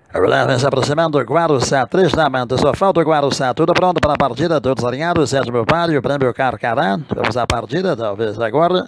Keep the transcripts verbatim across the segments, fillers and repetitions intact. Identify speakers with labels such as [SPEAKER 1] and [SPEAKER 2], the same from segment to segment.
[SPEAKER 1] Vem se aproximando o Guarujá, tristamento, só falta o Guarujá, tudo pronto para a partida, todos alinhados, sétimo páreo, prêmio Carcará, vamos à partida, talvez agora,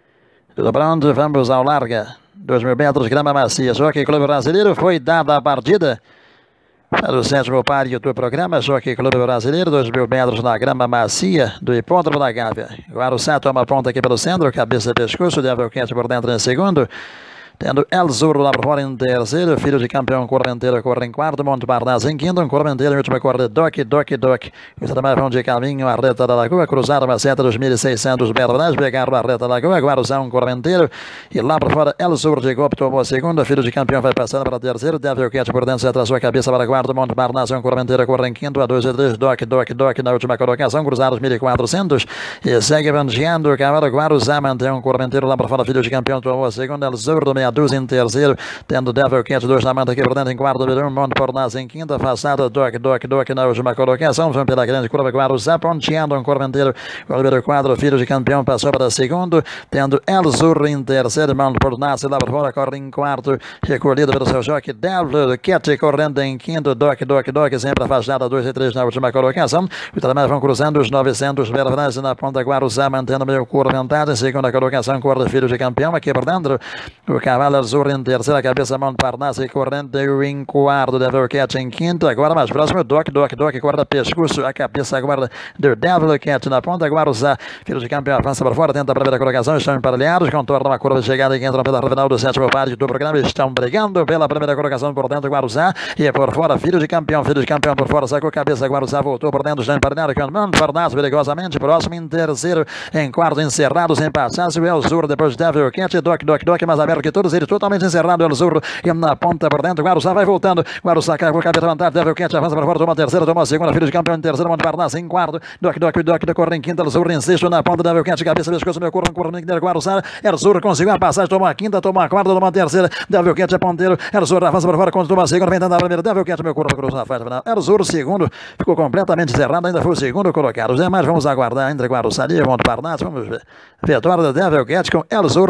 [SPEAKER 1] tudo pronto, vamos ao larga, dois mil metros, grama macia, Jockey Clube Brasileiro, foi dada a partida para o sétimo páreo do programa, Jockey Clube Brasileiro, dois mil metros na grama macia do hipódromo da Gávea. Guarujá toma ponta aqui pelo centro, cabeça e pescoço, Devil Cat por dentro em segundo. Tendo El Zurro lá por fora em terceiro, filho de campeão Correnteiro corre em quarto, Monte Parnasse em quinto, um Correnteiro em última corre, Doc, Doc, Doc. Os demais vão de caminho à reta da Lagoa, cruzaram uma seta dos mil e seiscentos metros, pegaram a reta da Lagoa, Guarujá um Correnteiro, e lá por fora El Zurro de golpe tomou a segunda, filho de campeão vai passando para terceiro, Devil Cat por dentro, se atrasou a cabeça para quarto, Monte Parnasse um Correnteiro corre em quinto, a dois e três, Doc, Doc, Doc na última colocação, cruzaram os mil e quatrocentos, e segue bandeando o cavalo, Guarujá mantém um Correnteiro lá por fora, filho de campeão tomou a segunda, El Zurro meia dúzia em terceiro, tendo Devil Cat, dois na manta aqui por dentro em quarto, um, Monte Parnasse em quinta, afastado, Doc, Doc, Doc na última colocação, vão pela grande curva, Guarujá, ponteando um Correnteiro, o número quatro, filho de campeão, passou para segundo, tendo El Zurro em terceiro, Monte Parnasse lá por fora, corre em quarto, recolhido pelo seu jockey, Devil Cat correndo em quinto, Doc, Doc, Doc, sempre afastado, dois e três na última colocação, os demais vão cruzando os novecentos metros na ponta, Guarujá, mantendo meio curva em segunda colocação, corre filho de campeão, aqui por dentro, o cavalo El Zurro em terceiro, terceira cabeça, Monte Parnasse correndo em quarto, Devil Cat em quinto, agora mais próximo, Doc, Doc, Doc, guarda pescoço, a cabeça agora do Devil Cat na ponta, Guarujá, filho de campeão, avança para fora, tenta a primeira colocação, estão emparelhados, contorna uma curva de chegada e entram pela final do sétimo páreo do programa, estão brigando pela primeira colocação por dentro, Guarujá, e por fora, filho de campeão, filho de campeão por fora, sacou a cabeça, Guarujá voltou por dentro, estão emparelhados, com Monte Parnasse perigosamente, próximo em terceiro, em quarto, encerrado, sem passar, o El Zurro, depois Devil Cat, Doc, Doc, Doc, mais aberto que todos, ele totalmente encerrado, El Zurro, e na ponta por dentro, Guarujá vai voltando, Guarujá cai por cabeça vantagem, Devil Cat avança para fora, toma a terceira, toma a segunda, filho de campeão em terceiro, Monte Parnasse em quarto, Doc, Doc, Doc, Doc, corre em quinta, El Zurro em sexto, na ponta, Devil Cat, cabeça, pescoço, meu corpo, corpo, Guarujá, El Zurro conseguiu a passagem, tomou a quinta, tomou a quarta, tomou a terceira, Devil Cat é ponteiro, El Zurro avança para fora, quando toma a segunda, vem tentando a primeira, Devil Cat, meu corpo, cruzou na faixa final, El Zurro segundo, ficou completamente cerrado, ainda foi o segundo colocado, os demais vamos aguardar entre Guarujá e Monte Parnasse, vamos ver, vitória da Devil Cat com El Zurro.